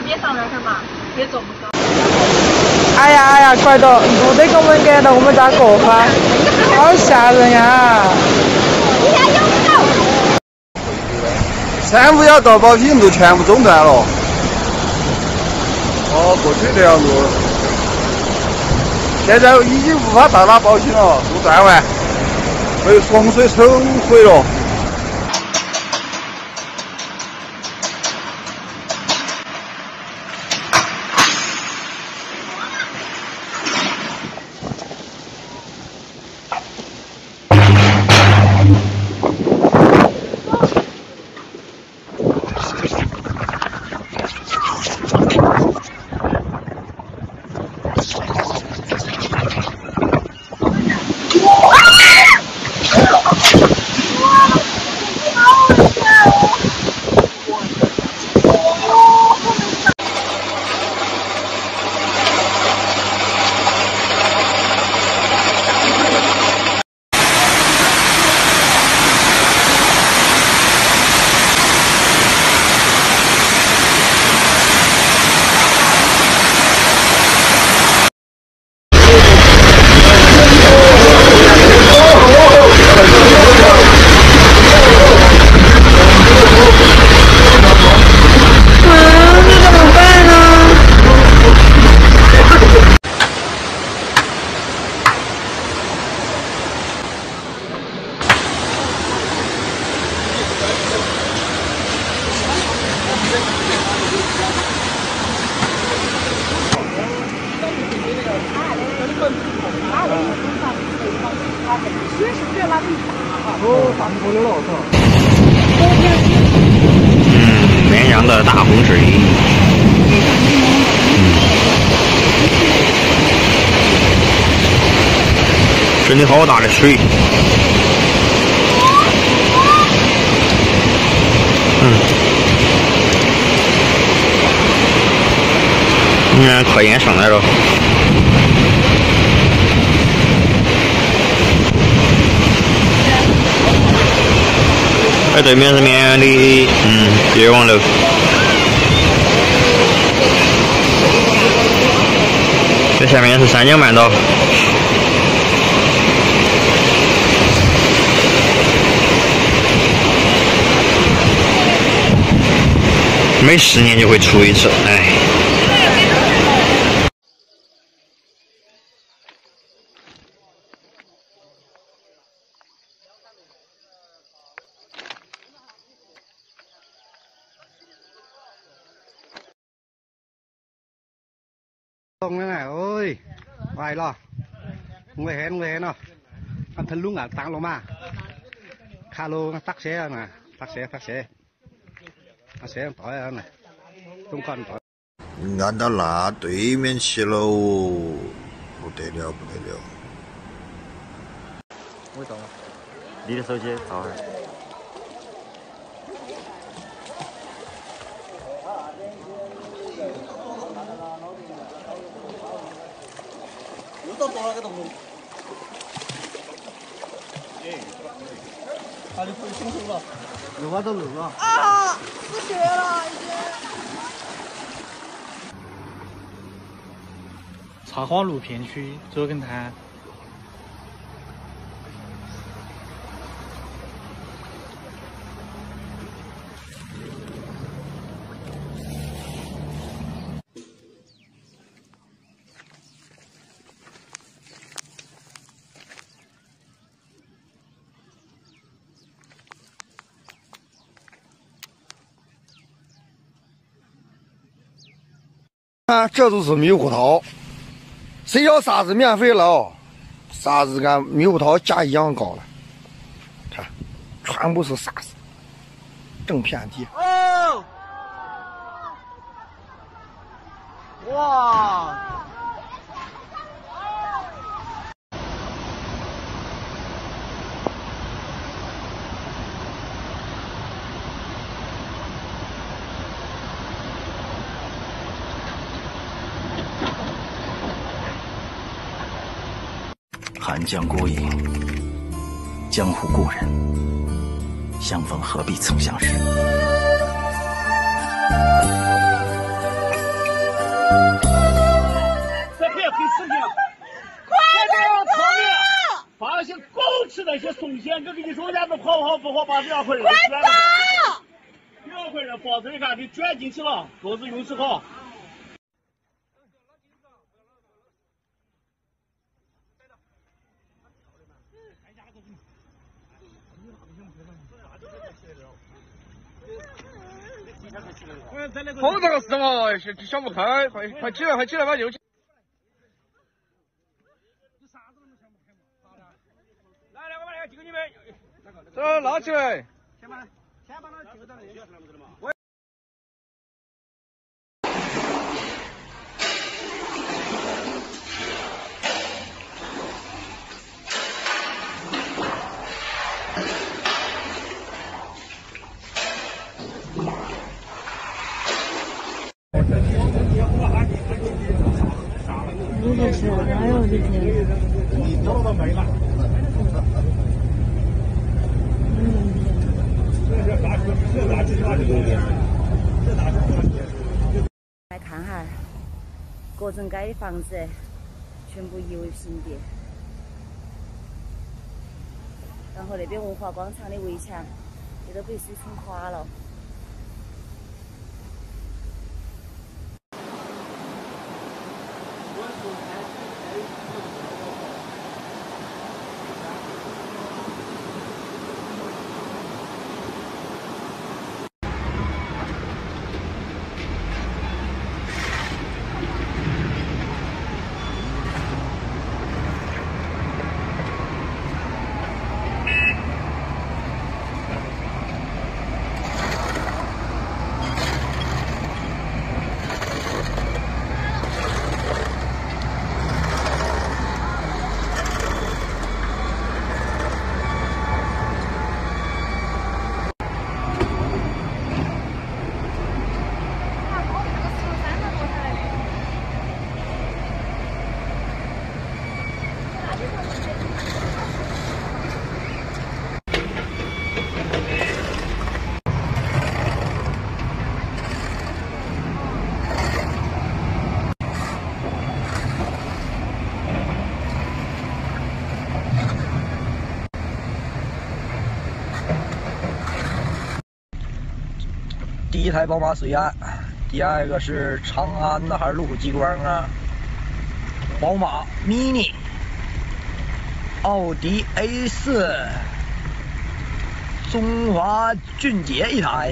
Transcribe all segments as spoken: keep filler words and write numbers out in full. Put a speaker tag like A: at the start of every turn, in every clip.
A: 别上那儿嘛，别坐不高。
B: 哎呀哎呀，快点，不得给我们赶到我们家过哈，好吓人呀！
A: 你家有没有？
C: 三五幺到宝品路全部中断了。哦，过去这样路，现在已经无法到达宝品了，路断完，被洪水冲毁了。
D: 嗯，绵阳的大洪水。嗯，真的好大的水。嗯，你看科研上来了。 哎，对面是绵阳的嗯越王楼。这下面是三江半岛。每十年就会出一次，哎。
E: ตรงนั่นแหละเอ้ยไหวหรอมึงไปเห็นมึงไปเห็นเนาะมันทะลุอ่ะตังลงมาคาโลตักเสียนะตักเสียตักเสียตักเสียต่อยแล้วนะ中间ต่อย
C: 按到那对面去了，不得了不得了。
D: 我找你的手机找下。
F: 到多少个洞洞？哎，他就会冲手了，
E: 有啊都有了。
A: 啊，失血了已经。
G: 茶花路片区左根滩。
C: 啊，这都是猕猴桃，谁要啥子免费了哦？啥子俺猕猴桃价一样高了，看，全部是沙子，正片地。
F: 哦，哇！
H: 寒江孤影，江湖故人，相逢何必曾相识。
I: 事情。现在要草原把那些狗吃那些松鲜，我跟你说，人家都跑跑不跑，把两块人卷了。两块人包子，你看给卷进去了，狗子运气好。
J: 好这个事嘛，是想不开，快快起来，快起来吧，就起。来来，我把那个丢你们。走，拉起来。先把先把那丢到那里。我。
K: 如果是，哎呦我的天！你找到没了？
L: 来看哈，各种街的房子全部夷为平地，然后那边文化广场的围墙也都被水冲垮了。
M: 第一台宝马随安，第二个是长安的还是路虎极光啊？宝马 mini， 奥迪 A 四， 中华骏捷一台。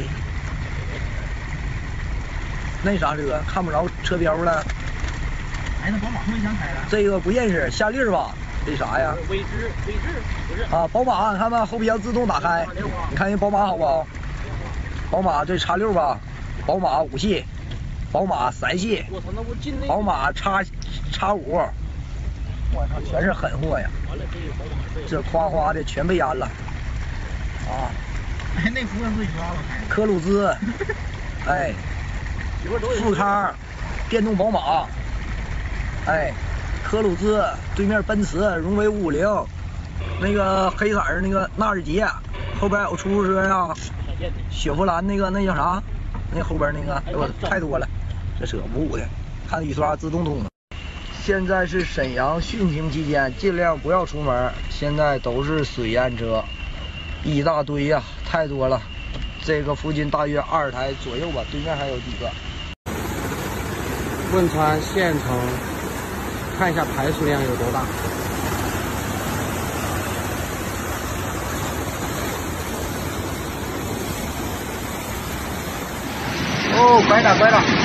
M: 那啥车看不着车标了。
F: 哎，那宝马没想开了。
M: 这个不认识，夏利吧？这啥呀？
F: 威志，威志不是。
M: 啊，宝马，你看吧，后备箱自动打开。你看人宝马好不好？ 宝马这叉六吧，宝马五系，宝马三系，宝马叉叉五，我操，全是狠货呀！这夸夸的全被淹了，啊！
F: 哎，那服务最抓了。
M: 科鲁兹，哎，富康，电动宝马，哎，科鲁兹对面奔驰荣威五五零，那个黑色儿那个纳智捷，后边有出租车呀。 雪佛兰那个那叫啥？那后边那个，哎呦，太多了，这车五五的，看雨刷自动挡的。现在是沈阳汛情期间，尽量不要出门。现在都是水淹车，一大堆呀、啊，太多了。这个附近大约二十台左右吧，对面还有几个。
E: 汶川县城，看一下排水量有多大。
M: 哦，拐了拐了。